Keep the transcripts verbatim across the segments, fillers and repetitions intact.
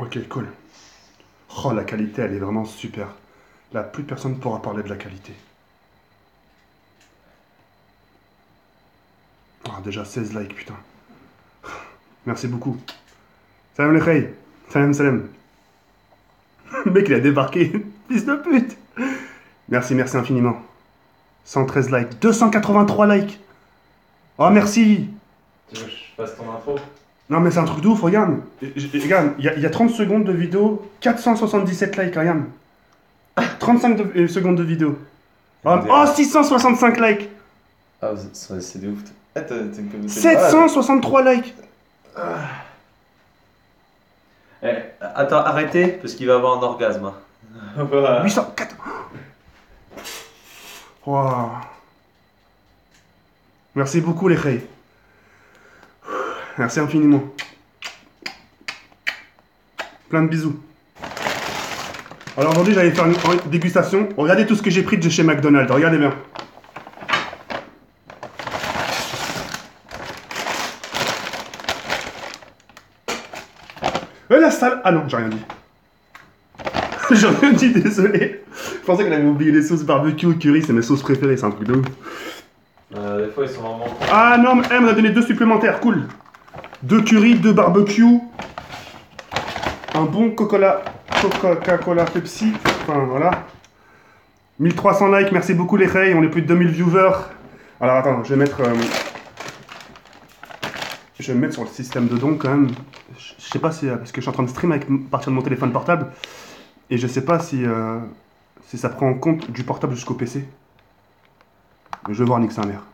Ok, cool. Oh, la qualité, elle est vraiment super. Là, plus personne ne pourra parler de la qualité. Ah, déjà seize likes, putain. Merci beaucoup. Salam les khaïs. Salam, salam. Le mec, il a débarqué. Fils de pute. Merci, merci infiniment. cent treize likes. deux cent quatre-vingt-trois likes. Oh, merci. Tu veux que je fasse ton intro? Non, mais c'est un truc de ouf, regarde. J- Regarde, il y, a- il y a trente secondes de vidéo, quatre cent soixante-dix-sept likes, regarde. trente-cinq de- euh, secondes de vidéo. Oh, oh, six cent soixante-cinq likes. Ah, c'est c'est des ouf. Ah, t'as t'as une communauté. sept cent soixante-trois likes. Eh, attends, arrêtez, parce qu'il va avoir un orgasme. hein. Voilà. huit cent quatre. Wow. Merci beaucoup, les khaïs. Merci infiniment. Plein de bisous. Alors aujourd'hui, j'allais faire une une dégustation. Regardez tout ce que j'ai pris de chez McDonald's. Regardez bien. Euh, la salle. Ah non, j'ai rien dit. J'ai rien dit, désolé. Je pensais qu'elle avait oublié les sauces barbecue ou curry. C'est mes sauces préférées, c'est un truc de ouf. Euh, des fois, ils sont vraiment. Ah non, mais elle m'a donné deux supplémentaires, cool. Deux curry, deux barbecue. Un bon Coca-Cola, Coca-Cola Pepsi. Enfin, voilà. mille trois cents likes, merci beaucoup les khaïs. On est plus de deux mille viewers. Alors attends, je vais mettre... euh, Je vais me mettre sur le système de don quand même. Je je sais pas si... euh, Parce que je suis en train de stream avec, à partir de mon téléphone portable. Et je sais pas si... euh, Si ça prend en compte du portable jusqu'au P C. Mais je vais voir nique sa mère.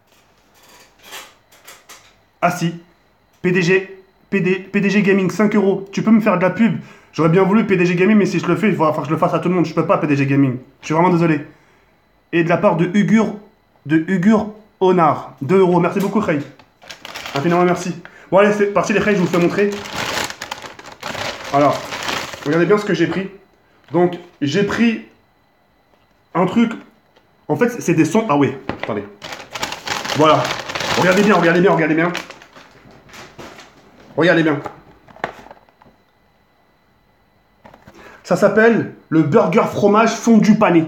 Ah si, P D G, P D, P D G Gaming, cinq euros. Tu peux me faire de la pub? J'aurais bien voulu P D G Gaming, mais si je le fais, il va falloir que je le fasse à tout le monde. Je peux pas P D G Gaming. Je suis vraiment désolé. Et de la part de Ugur, de Ugur Onar, deux euros. Merci beaucoup, Khay. Infiniment merci. Bon, allez, c'est parti, les Khay, je vous fais montrer. Alors, regardez bien ce que j'ai pris. Donc, j'ai pris un truc. En fait, c'est des sons. Ah oui, attendez. Voilà. Regardez bien, regardez bien, regardez bien. Regardez bien. Ça s'appelle le burger fromage fondu pané.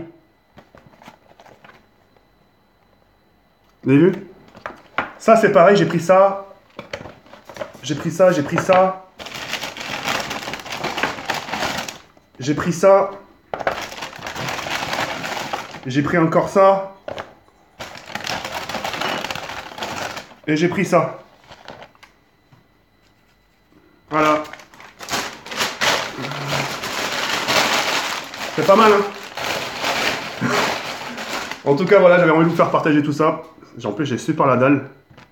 Vous avez vu? Ça, c'est pareil, j'ai pris ça. J'ai pris ça, j'ai pris ça. J'ai pris ça. J'ai pris encore ça. Et j'ai pris ça. Voilà. C'est pas mal, hein. En tout cas, voilà, j'avais envie de vous faire partager tout ça. En plus, j'ai super la dalle.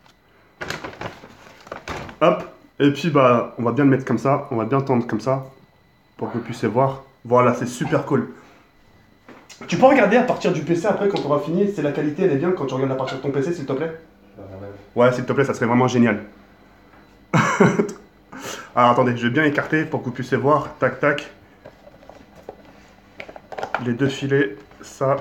Hop. Et puis, bah, on va bien le mettre comme ça. On va bien tendre comme ça. Pour que vous puissiez voir. Voilà, c'est super cool. Tu peux regarder à partir du P C après, quand on aura fini. C'est la qualité, elle est bien quand tu regardes à partir de ton P C, s'il te plaît. Ouais, s'il te plaît, ça serait vraiment génial. Alors, attendez, je vais bien écarter pour que vous puissiez voir. Tac, tac. Les deux filets, ça.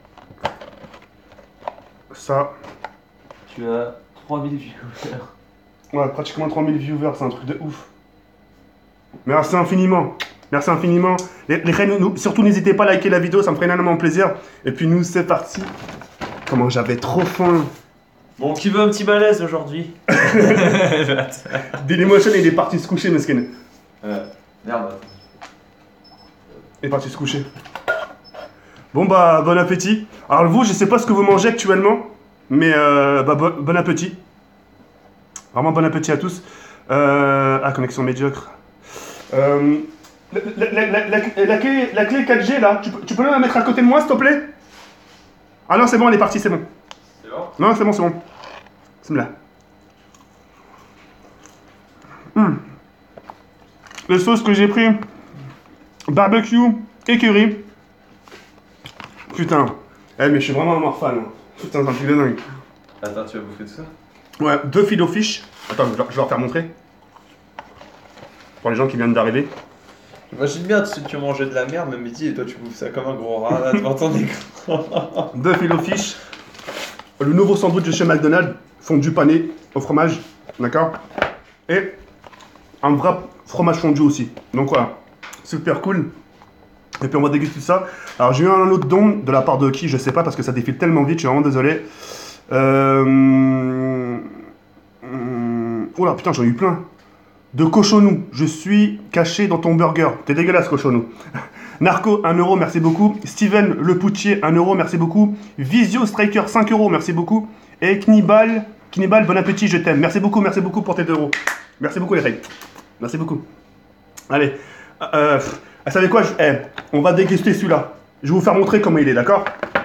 Ça. Tu as trois mille viewers. Ouais, pratiquement trois mille viewers, c'est un truc de ouf. Merci infiniment. Merci infiniment. Les, les reines, nous- surtout n'hésitez pas à liker la vidéo, ça me ferait énormément plaisir. Et puis nous, c'est parti. Comment j'avais trop faim. Bon, qui veut un petit malaise aujourd'hui? Dailymotion, il est parti se coucher, mesquine. euh, Merde. Il est parti se coucher. Bon bah, bon appétit. Alors vous, je sais pas ce que vous mangez actuellement, mais euh, bah, bon, bon appétit. Vraiment bon appétit à tous. Euh, ah, connexion médiocre. Euh, la, la- la- la- la clé, la clé quatre G là, tu peux, tu peux la mettre à côté de moi s'il te plaît? Ah non, c'est bon, elle est partie, c'est bon. C'est bon? Non, c'est bon, c'est bon. C'est là. Hum. Les sauces que j'ai pris, barbecue et curry. Putain. Eh, mais je suis vraiment un mort fan. hein. Putain, c'est un truc de dingue. Attends, tu vas bouffer tout ça? Ouais, deux filet fish. Attends, je vais je vais leur faire montrer. Pour les gens qui viennent d'arriver. J'imagine bien, tu, tu mangeais de la merde le midi et toi tu bouffes ça comme un gros rat là devant ton écran. Deux filet fish. Le nouveau sandwich de chez McDonald's. Fondu pané au fromage. D'accord? Et un vrai fromage fondu aussi. Donc voilà, super cool. Et puis on va déguster ça. Alors j'ai eu un autre don de la part de qui, je sais pas, parce que ça défile tellement vite, je suis vraiment désolé. Euh... hum, Oh là putain, j'en ai eu plein. De cochonou, je suis caché dans ton burger. T'es dégueulasse, cochonou. Narco, un euro, merci beaucoup. Steven Le Poutier, un euro, merci beaucoup. Visio Striker, cinq euros, merci beaucoup. Et Knibal, Knibal, bon appétit, je t'aime. Merci beaucoup, merci beaucoup pour tes deux euros. Merci beaucoup, les règles. Merci beaucoup. Allez. Euh, vous savez quoi je, eh, on va déguster celui-là. Je vais vous faire montrer comment il est, d'accord?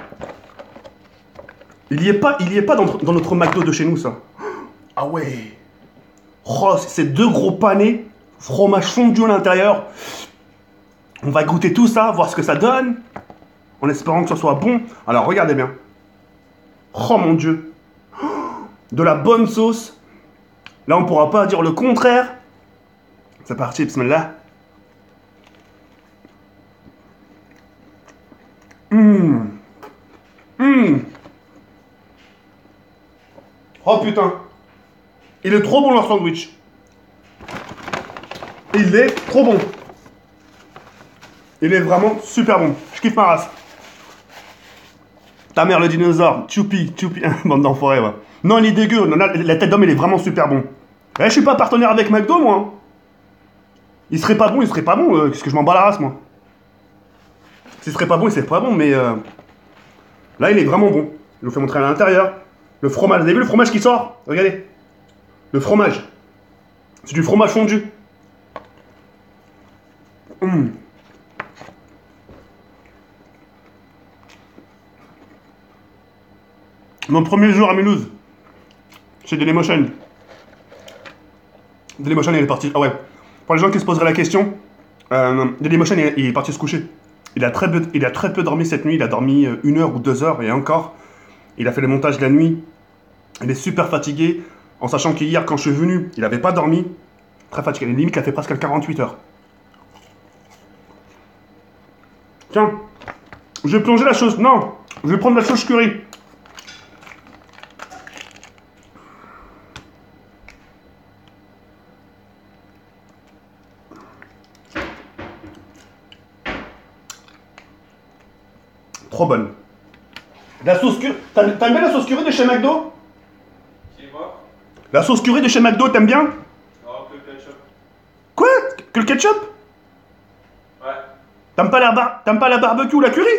Il y est pas, il y est pas dans, dans notre McDo de chez nous, ça. Ah ouais. Oh, c'est deux gros panés, fromage fondu à l'intérieur. On va goûter tout ça, voir ce que ça donne, en espérant que ce soit bon. Alors, regardez bien. Oh mon Dieu. De la bonne sauce. Là, on pourra pas dire le contraire. C'est parti, bismillah. Hum. Hum. Oh putain. Il est trop bon leur sandwich. Il est trop bon. Il est vraiment super bon. Je kiffe ma race. Ta mère le dinosaure. Choupi, choupi. Bande d'enfoirés, ouais. Non, il est dégueu. Non, la, la tête d'homme, il est vraiment super bon. Eh, je suis pas partenaire avec McDo, moi. Hein. Il serait pas bon, il serait pas bon. Euh, Qu'est-ce que je m'en bats la race, moi. S'il serait pas bon, il serait pas bon, mais... Euh... Là, il est vraiment bon. Je vous fais montrer à l'intérieur. Le fromage. Vous avez vu le fromage qui sort? Regardez. Le fromage. C'est du fromage fondu. Mmh. Mon premier jour à Mulhouse, chez Dailymotion. Dailymotion, il est parti. Ah ouais. Pour les gens qui se poseraient la question, euh, Dailymotion, il, il est parti se coucher. Il a, très peu, il a très peu dormi cette nuit. Il a dormi une heure ou deux heures et encore. Il a fait le montage de la nuit. Il est super fatigué. En sachant qu'hier, quand je suis venu, il n'avait pas dormi. Très fatigué. Limite, il a fait presque quarante-huit heures. Tiens, je vais plonger la sauce. Non, je vais prendre la sauce curry. Trop bonne. La sauce curry. T'aimes bien la sauce curry de chez McDo? C'est quoi? La sauce curry de chez McDo, t'aimes bien? Non, que le ketchup. Quoi? Que le ketchup? Ouais. T'aimes pas la bar... T'aimes pas la barbecue ou la curry?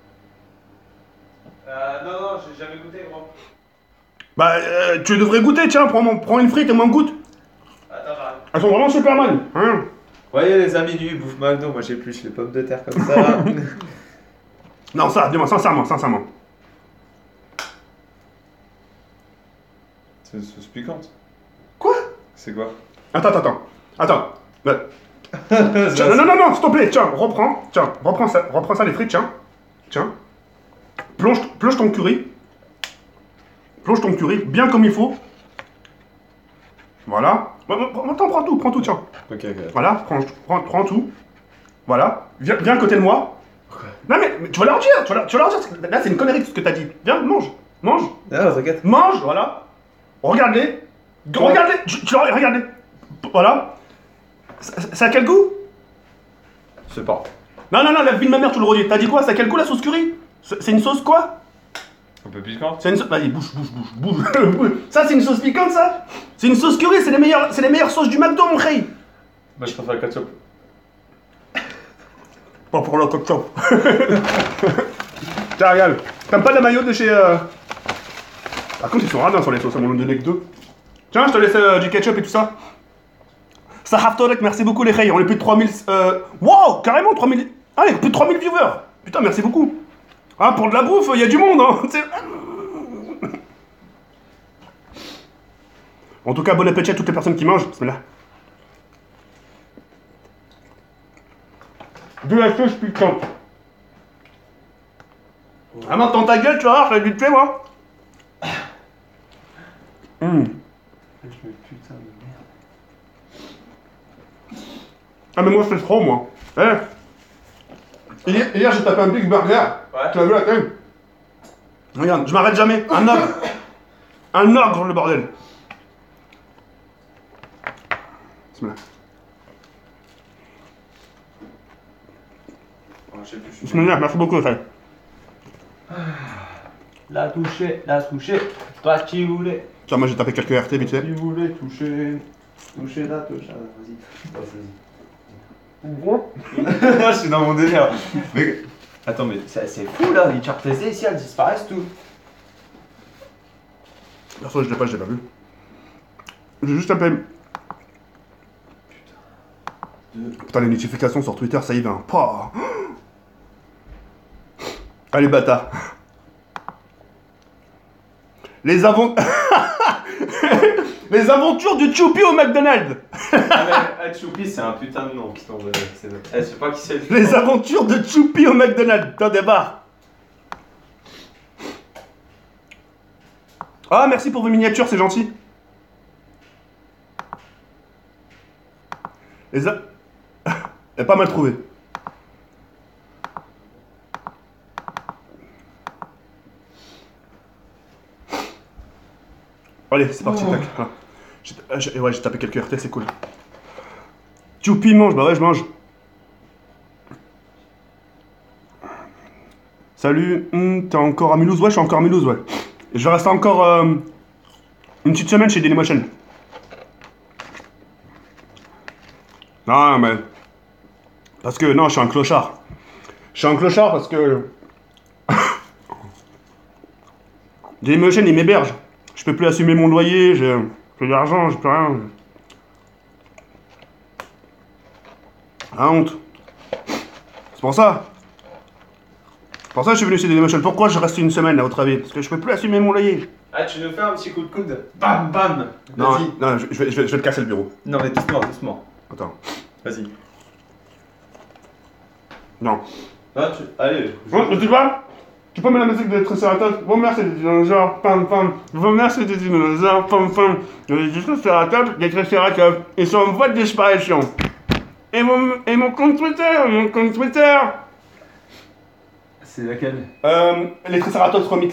Euh, non, non, j'ai jamais goûté, gros. Bah, euh, tu devrais goûter, tiens, prends, prends une frite et moi me goûte. Attends, j'arrête. Elles sont vraiment super bonnes, hein. Voyez les amis du bouffe McDo, moi j'ai plus les pommes de terre comme ça là. Non, ça, dis-moi, sincèrement, sincèrement. C'est une sauce piquante. Quoi? C'est quoi? Attends, attends, attends. Attends. Tiens, non, non, non, non, s'il te plaît, tiens, reprends, tiens, reprends ça, reprends ça les frites, tiens, tiens. Plonge, plonge ton curry. Plonge ton curry, bien comme il faut. Voilà. Attends, prends tout, prends tout, tiens. Ok, ok. Voilà, prends, prends, prends tout. Voilà. Viens, viens à côté de moi. Okay. Non mais, mais tu vas leur dire, tu vas leur, tu vas leur dire. Là c'est une connerie ce que t'as dit. Viens, mange, mange. Non, t'inquiète. Mange, voilà. Regarde-les. Regarde-les. Tu, tu leur- regarde-les. Ça, ça a quel goût? C'est pas. Non, non, non, la vie de ma mère, tu le redis. T'as dit quoi? Ça a quel goût la sauce curry? C'est c'est une sauce quoi? Un peu piquante. C'est une sauce. Vas-y, bouge, bouge, bouge, bouge. Ça, c'est une sauce piquante, ça? C'est une sauce curry, c'est les meilleures, c'est les meilleures sauces du McDo, mon frère. Moi je préfère le ketchup. Pas pour le ketchup. Tiens, regarde. T'aimes pas la maillot de chez. Euh... Par contre, ils sont radins sur les sauces, à mon donné que deux. Tiens, je te laisse euh, du ketchup et tout ça. Sahaf Torek, merci beaucoup les reilles. On est plus de trois mille. Euh... Wow, carrément trois mille. Ah, il y a plus de trois mille viewers. Putain, merci beaucoup. Ah, pour de la bouffe, il y a du monde, hein. En tout cas, bon appétit à toutes les personnes qui mangent. Bismillah. De la sauce piquante. Ah, maintenant ta gueule, tu vas voir, je vais vite fait, moi. Mmh. Putain de merde. Ah, mais moi, je fais trop, moi. Eh. Hier, hier j'ai tapé un Big Burger. Ouais. Tu l'as vu la tête? Regarde, je m'arrête jamais. Un ogre. Un ogre, le bordel. Bismillah. Oh, je sais plus. je sais Bismillah, merci beaucoup, frère. La toucher, la toucher. Toi qui voulais. Tiens, moi j'ai tapé quelques R T vite fait. Qui voulait toucher. Toucher la touche. Ah, vas-y. Vas-y. Je suis dans mon délire. Mais... Attends, mais c'est c'est fou là, les cartes ici elles disparaissent tout. Perso, je l'ai pas, je l'ai pas vu. J'ai juste tapé. Putain, les notifications sur Twitter, ça y va. Pouah. Allez, bâtard. Les avent... Les aventures du Choupi au McDonald's. Ah, mais Choupi, c'est un putain de nom qui t'en donne. Eh, je sais pas qui c'est le. Les aventures de Choupi au McDonald's. T'en débarres. Ah, merci pour vos miniatures, c'est gentil. Les a... Elle est pas mal trouvé. Allez, c'est parti, Oh. tac. Ah. J'ai- ah, j'ai- Ouais, j'ai tapé quelques R T, c'est cool. Choupi mange, bah ouais, je mange. Salut, hum, t'es encore à Mulhouse? Ouais, je suis encore à Mulhouse, ouais. Et je vais rester encore euh, une petite semaine chez Dailymotion. Non, mais... Parce que, non, je suis un clochard. Je suis un clochard parce que... Dailymotion, il m'héberge. Je peux plus assumer mon loyer, j'ai plus d'argent, j'ai plus rien. La honte. C'est pour ça. C'est pour ça que je suis venu chez Dailymotion. Pourquoi je reste une semaine, à votre avis? Parce que je peux plus assumer mon loyer. Ah, tu nous fais un petit coup de coude. Bam, bam. Non, Vas-y. non je, je vais, je, vais, je vais te casser le bureau. Non, mais doucement, doucement. Attends. Vas-y. Non. Ah, tu... Allez. Bon, tu vois? Tu peux mettre la musique de Triceratops? Vos mères c'est des dinosaures, pam pam. Vos mères c'est des dinosaures, pam pam. Les Triceratops, les Triceratops, ils sont en voie de disparition. Et mon, et mon compte Twitter, mon compte Twitter. C'est laquelle? Euh, les Triceratops remix.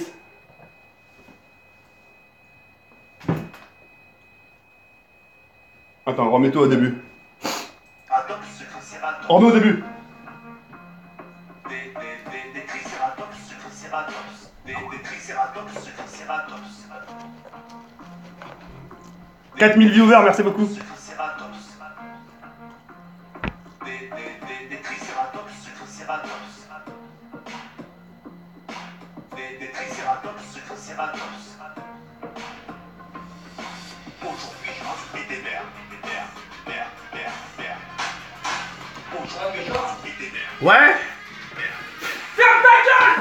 Attends, remets-toi au début. Remets au début. Des, des, des, des tricératops, tricératops, des, des tricératops, tricératops, quatre mille viewers, merci beaucoup. tricératops, des, des, des, des tricératops, tricératops, des, des tricératops, tricératops. Aujourd'hui, je m'inspire des mers, des mers, mers, mers, mers. Aujourd'hui, je m'inspire des mers. Ouais. Ferme ta gueule!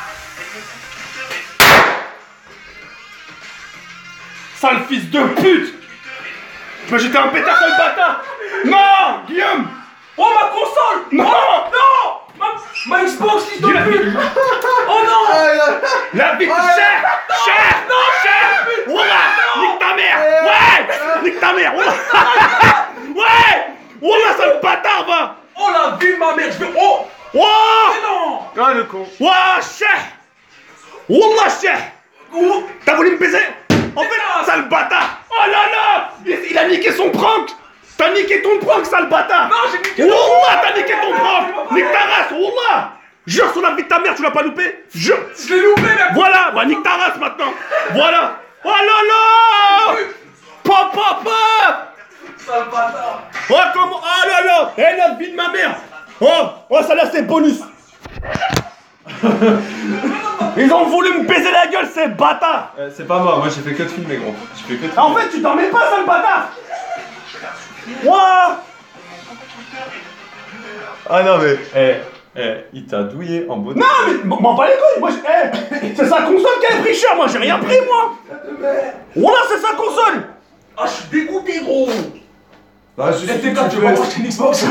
Sale fils de pute! Mais j'étais un pétard, sale bâtard! Non! Guillaume! Oh ma console! Non! Non! Ma, ma Xbox, fils de pute! Oh non! La vie cher! Cher! Non, cher! Wallah! Nique ta mère! Ouais! Nique ta mère! Wallah! Ouais! Wallah, sale bâtard, va! Oh la vie de ma mère! Je vais. Oh! Wouah! Mais non! Ah, le con. Wouah, cher! Wallah, cher! Oh! T'as voulu me baiser? En fait, sale bâtard! Oh là là! Il, il a niqué son prank! T'as niqué ton prank, sale bâtard! Non, j'ai niqué. Wallah, t'as niqué ton prank! Nique ta race, Wallah! Jure sur la vie de ta mère, tu l'as pas loupé? Jure! Je l'ai loupé, mec! Voilà! Bah nique ta race maintenant! Voilà! Oh là là! Pop, pop, pop! Sale bâtard! Oh comment... Oh là là! Eh la vie de ma mère! Oh! Oh ça là c'est bonus! Ils ont voulu me baiser la gueule, ces bâtards! Euh, c'est pas moi, moi j'ai fait que de filmer, gros. J'ai fait que de filmer. Ah, en fait, tu dormais pas, sale bâtard! Wouah! Ah non, mais. Eh, eh, il t'a douillé en beauté. Non, mais m'en pas les couilles! Moi, j'ai- eh, c'est sa console qui a pris cher, moi, j'ai rien pris, moi! Voilà, c'est sa console! Ah, je suis dégoûté, gros! Bah, je Eh, t'es quand tu vas m'acheter une Xbox?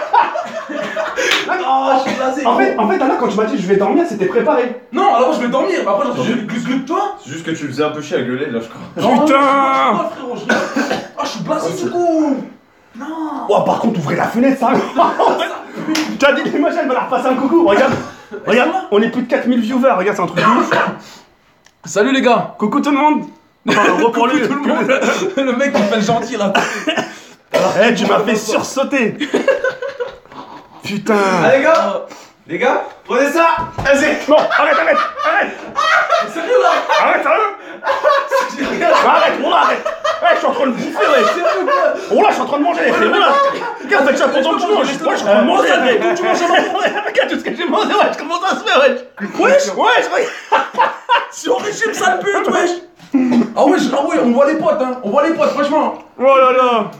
Ah, je suis blasé! En fait, en fait, là, quand tu m'as dit je vais dormir, c'était préparé. Non, alors je vais dormir, mais après j'entends Je- le glu de toi! C'est juste que tu faisais un peu chier à gueuler là, je crois. Putain! Oh, frérot, je Ah, je suis blasé du coup! Non! Oh, par contre, ouvrez la fenêtre, ça! Tu as dit l'image, elle va leur passer un coucou, regarde! Regarde, on est plus de quatre mille viewers, regarde, c'est un truc de ouf! Salut les gars! Coucou tout le monde! Enfin, reprends lui! Tout le monde! Le mec il fait le gentil là! Eh, tu m'as fait sursauter! Putain! Ah, les gars! Les gars, prenez ça. Vas-y. Non, arrête, arrête, arrête. Sérieux là? Arrête, sérieux. Arrête, oh là, arrête. Eh, je suis en train de bouffer, ouais. Sérieux quoi? Oh là, je suis en train de manger, les frères. Oh là. Regarde, faites ça pendant que tu manges. Ouais, je suis en train de manger, mec. Tu manges avant. Regarde tout ce que j'ai mangé, ouais. Comment ça se fait, ouais? Wesh, wesh, C'est au régime, sale pute, wesh! Ah ouais, je- ah ouais, on voit les potes, hein! On voit les potes, franchement! oh là là.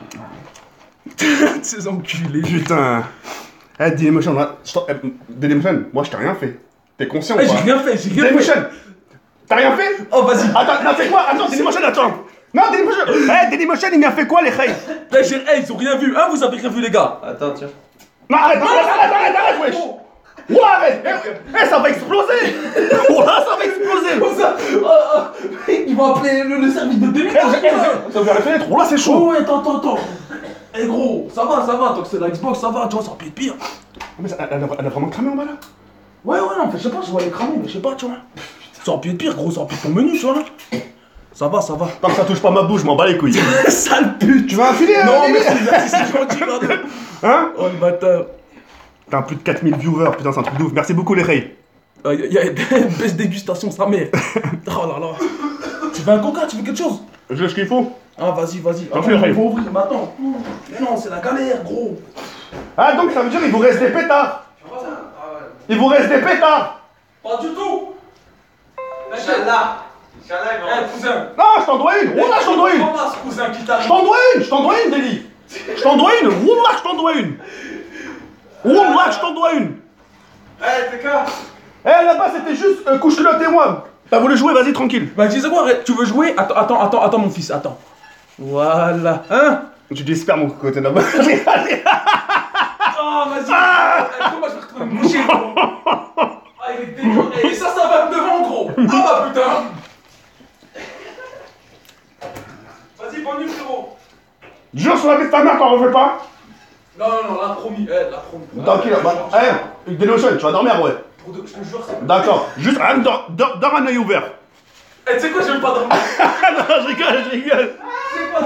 Ces enculés! Putain. Eh, Dailymotion, là, stop. Eh, Dailymotion, moi je t'ai rien fait. T'es conscient Eh, ou j'ai pas? rien fait, j'ai rien fait! Dailymotion, t'as rien fait? Oh, vas-y! Attends, non, c'est quoi? Attends, Dailymotion, attends. Non, Dailymotion. Eh, Dailymotion, il m'a fait quoi, les reilles? Eh, j'ai- eh, ils ont rien vu! Hein, vous avez rien vu, les gars! Attends, tiens. Non, arrête, arrête, arrête, arrête, arrête, wesh. Oh, arrête. Eh, eh, ça va exploser. Oh là, ça va exploser. Comme ça! Oh, oh, ils vont appeler le, le service de deux Eh, eh, eh, ça ouvert la fenêtre. Oh là, c'est Oh, chaud. ouais, attends, attends, attends! Eh, gros, ça va, ça va, tant que c'est la Xbox, ça va, tu vois, ça peut être pire! Mais ça- elle a, elle a vraiment cramé en bas là? Ouais, ouais, non, je sais pas, je vois les cramer, mais je sais pas, tu vois! Ça aurait pu être pire, gros, ça aurait pu être ton menu, tu vois! Ça va, ça va! Tant que ça touche pas ma bouche, je m'en bats les couilles. Sale pute! Tu vas enfiler, hein? Non, merci, merci, c'est gentil, pardon! Hein? Oh, le bâtard! T'as plus de quatre mille viewers, putain, c'est un truc de ouf. Merci beaucoup, les reilles. Il y, y a une baisse dégustation, sa mère. Oh là là. Tu veux un coca, tu veux quelque chose? J'ai ce qu'il faut. Ah, vas-y, vas-y. T'en Attends, fais, il Ray. faut ouvrir, mais attends. Mais non, c'est la galère, gros. Ah, donc ça veut dire qu'il vous reste des pétards. Il vous reste des pétards. Pas du tout. Inch'Allah. Inch'Allah, il va Eh, cousin. Non, je t'en dois une. Oh là, je t'en dois une. Ramasse, cousin, qui Je t'arrive. t'en dois une. Je t'en dois une, Deli. Je t'en dois une. Wallah, je t'en dois une. Wallah, je t'en dois une. Eh, t'es quoi? Eh, là-bas, c'était juste euh, couche-culotte et moi. T'as voulu jouer, vas-y, tranquille. Bah, tu sais quoi, arrête, tu veux jouer? Attends, attends, attends, attends, mon fils, attends. Voilà. Hein? Tu dis super mon côté là-bas. Oh, vas-y. Ah. Eh, comment je vais retrouver me coucher, gros? Ah, il est dégueulasse. Et ça, ça va me devant, gros. Ah, bah, putain. Vas-y, bonne nuit, frérot. Jure sur la vie de ta mère, t'en refais pas. Non, non, non, la promis, eh, la promis. Tranquille, bah, eh, Dailymotion, tu vas dormir, ouais. Pour de- Je te jure, c'est. D'accord. Juste, rien que dors, dors, dors un œil ouvert. Eh, tu sais quoi, j'aime pas dormir. Non, je rigole, je rigole. C'est quoi?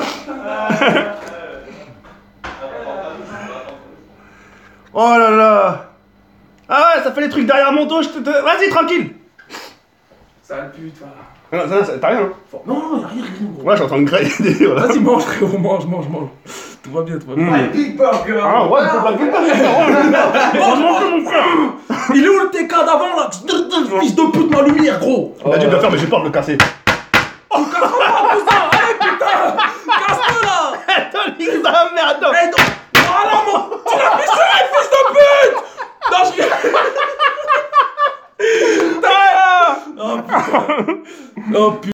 Oh là là. Ah ouais, ça fait les trucs derrière mon dos, je te... te- Vas-y, tranquille. Sale pute, voilà. Non, ça, ça- t'as rien, hein. Non, non, y'a rien, rien, gros. Ouais, je suis en train de grailler, voilà. Vas-y, mange, frérot, mange, mange, mange. Tout va bien, tout va bien. Mm. Big Burger. Ah ouais, faut pas que t'as Mange, mange, mon frère. Il est où le T K d'avant, là? Fils de pute, ma lumière, gros. On a dû le faire, mais j'ai peur de le casser. Oh, casse-toi, cousin. Allez, putain. Casse-toi, là. Attends, nique ta mère, attends. Eh, non. Voilà, mon. Tu l'as fait serrer, fils de pute. Non, je rigole. Ah. Oh, putain. Oh, putain.